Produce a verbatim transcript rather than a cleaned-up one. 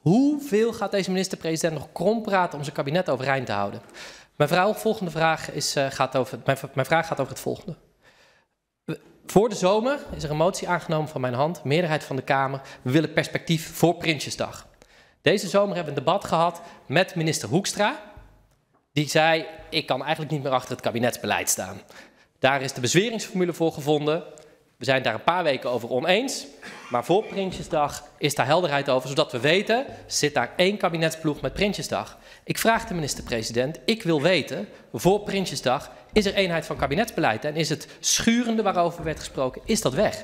Hoeveel gaat deze minister-president nog krom praten om zijn kabinet overeind te houden? Mijn, vrouw, volgende vraag is, uh, gaat over, mijn, mijn vraag gaat over het volgende. Voor de zomer is er een motie aangenomen van mijn hand, meerderheid van de Kamer. We willen perspectief voor Prinsjesdag. Deze zomer hebben we een debat gehad met minister Hoekstra. Die zei, ik kan eigenlijk niet meer achter het kabinetsbeleid staan. Daar is de bezweringsformule voor gevonden. We zijn daar een paar weken over oneens. Maar voor Prinsjesdag is daar helderheid over, zodat we weten, zit daar één kabinetsploeg met Prinsjesdag. Ik vraag de minister-president, ik wil weten, voor Prinsjesdag is er eenheid van kabinetsbeleid en is het schurende waarover werd gesproken, is dat weg?